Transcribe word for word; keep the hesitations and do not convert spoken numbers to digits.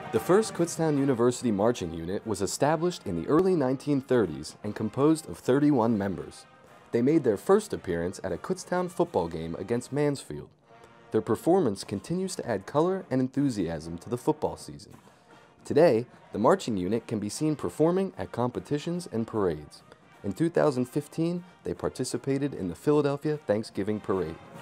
The first Kutztown University marching unit was established in the early nineteen thirties and composed of thirty-one members. They made their first appearance at a Kutztown football game against Mansfield. Their performance continues to add color and enthusiasm to the football season. Today, the marching unit can be seen performing at competitions and parades. In two thousand fifteen, they participated in the Philadelphia Thanksgiving Parade.